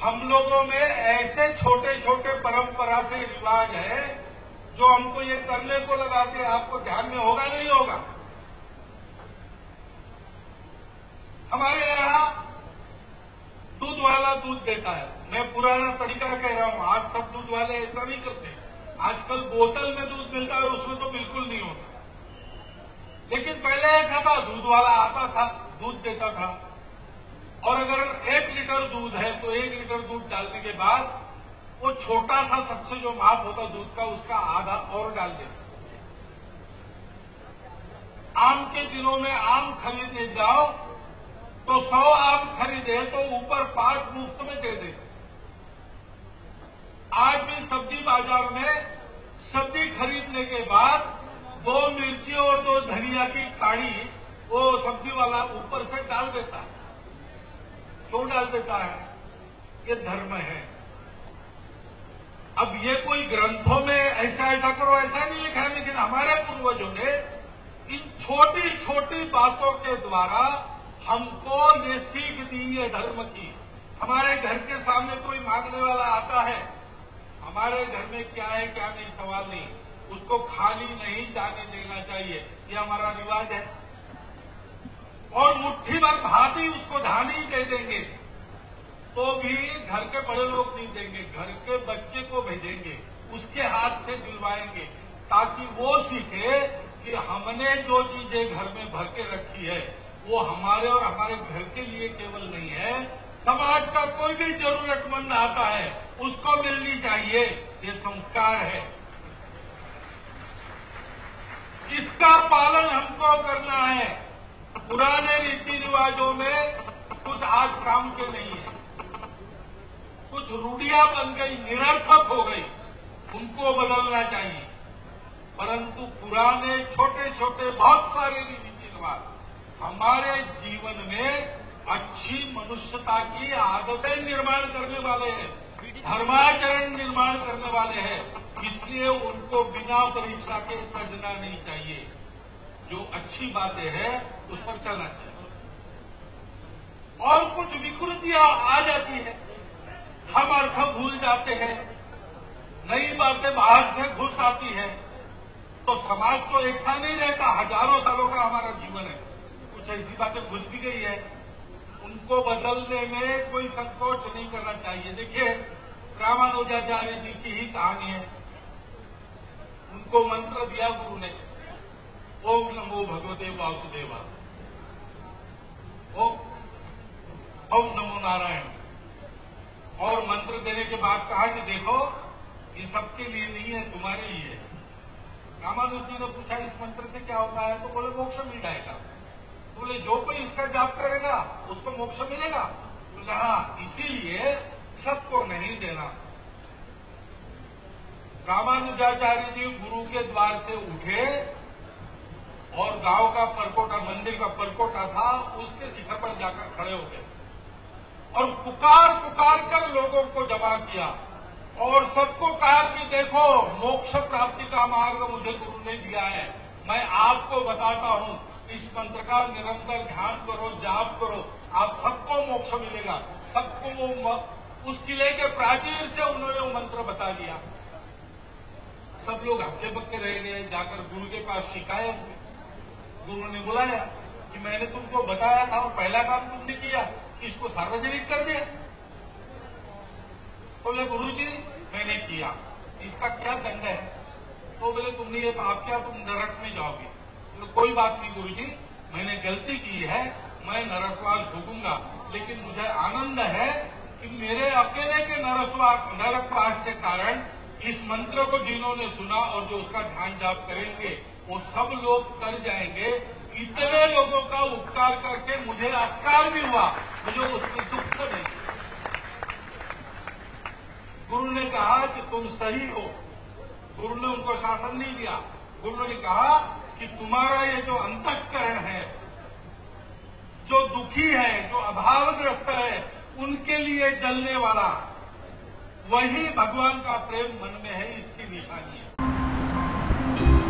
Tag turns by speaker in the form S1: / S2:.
S1: हम लोगों में ऐसे छोटे छोटे परंपरा से रिवाज है जो हमको ये करने को लगा के आपको ध्यान में होगा नहीं होगा। हमारे यहाँ दूध वाला दूध देता है। मैं पुराना तरीका कह रहा हूं, आज सब दूध वाले ऐसा नहीं करते। आजकल बोतल में दूध मिलता है, उसमें तो बिल्कुल नहीं होता। लेकिन पहले ऐसा था, दूध वाला आता था, दूध देता था, और अगर 1 लीटर दूध है तो 1 लीटर दूध डालने के बाद वो छोटा सा सबसे जो माप होता दूध का, उसका आधा और डाल देता। आम के दिनों में आम खरीदने जाओ तो 100 आम खरीदे तो ऊपर 5 मुफ्त में दे दे। आज भी सब्जी बाजार में सब्जी खरीदने के बाद 2 मिर्ची और 2 धनिया की काढ़ी वो सब्जी वाला ऊपर से डाल देता है। क्यों डाल देता है? ये धर्म है। अब ये कोई ग्रंथों में ऐसा ऐसा करो ऐसा नहीं लिखा है, लेकिन हमारे पूर्वजों ने इन छोटी छोटी बातों के द्वारा हमको ये सीख दी है धर्म की। हमारे घर के सामने कोई मांगने वाला आता है, हमारे घर में क्या है क्या नहीं सवाल नहीं, उसको खाली नहीं जाने देना चाहिए, ये हमारा रिवाज है। और मुट्ठी भर भात ही उसको धानी दे देंगे तो भी घर के बड़े लोग नहीं देंगे, घर के बच्चे को भेजेंगे, उसके हाथ से दिलवाएंगे, ताकि वो सीखे कि हमने जो चीजें घर में भर के रखी है वो हमारे और हमारे घर के लिए केवल नहीं है, समाज का कोई भी जरूरतमंद आता है उसको मिलनी चाहिए। ये संस्कार है, इसका पालन हमको करना है। पुराने रीति रिवाजों में कुछ आज काम के नहीं है, कुछ रूढ़ियां बन गई, निरर्थक हो गई, उनको बदलना चाहिए। परंतु पुराने छोटे छोटे बहुत सारे रीति रिवाज हमारे जीवन में अच्छी मनुष्यता की आदतें निर्माण करने वाले हैं, धर्माचरण निर्माण करने वाले हैं। इसलिए उनको बिना परीक्षा के समझना नहीं चाहिए। जो अच्छी बातें हैं उस पर चलना चाहिए। और कुछ विकृतियां आ जाती है, हम अर्थ भूल जाते हैं, नई बातें बाहर से घुस आती है, तो समाज तो एक सा नहीं रहता। हजारों सालों का हमारा जीवन है, कुछ ऐसी बातें घुस भी गई है, उनको बदलने में कोई संकोच नहीं करना चाहिए। देखिए, रामानुजाचार्य जी की ही कहानी है। उनको मंत्र दिया गुरु ने, ओम नमो भगवते वासुदेवा, ओम नमो नारायण। और मंत्र देने के बाद कहा कि देखो ये सबके लिए नहीं है, तुम्हारे लिए है। रामानुज जी ने पूछा इस मंत्र से क्या होता है, तो बोले मोक्ष मिल जाएगा। बोले जो कोई इसका जाप करेगा उसको मोक्ष मिलेगा। बोले हाँ, इसीलिए सबको नहीं देना। रामानुजाचार्य जी गुरु के द्वार से उठे और गांव का परकोटा, मंदिर का परकोटा था, उसके शिखर पर जाकर खड़े हो गए और पुकार पुकार कर लोगों को जमा किया और सबको कहा कि देखो मोक्ष प्राप्ति का मार्ग मुझे गुरु ने दिया है, मैं आपको बताता हूं, इस मंत्र का निरंतर ध्यान करो, जाप करो, आप सबको मोक्ष मिलेगा। सबको वो उस किले के प्राचीर से उन्होंने वो मंत्र बता दिया। सब लोग हक्के बक्के रह गए, जाकर गुरु के पास शिकायत। गुरु ने बुलाया कि मैंने तुमको बताया था और पहला काम तुमने किया कि इसको सार्वजनिक कर दिया। बोले गुरु जी मैंने किया, इसका क्या दंड है? तो बोले तुमने ये पाप किया, तुम नरक में जाओगे। तो कोई बात नहीं गुरु जी, मैंने गलती की है, मैं नरकवास भोगूंगा, लेकिन मुझे आनंद है कि मेरे अकेले के नरकवास के कारण इस मंत्र को जिन्होंने सुना और जो उसका ध्यान जाप करेंगे वो सब लोग कर जाएंगे। इतने लोगों का उपकार करके मुझे अपकार भी हुआ, मुझे उसमें दुख नहीं। गुरु ने कहा कि तुम सही हो। गुरु ने उनको शासन नहीं दिया। गुरु ने कहा कि तुम्हारा ये जो अंतःकरण है, जो दुखी है, जो अभावग्रस्त है, उनके लिए जलने वाला वही भगवान का प्रेम मन में है, इसकी निशानी है।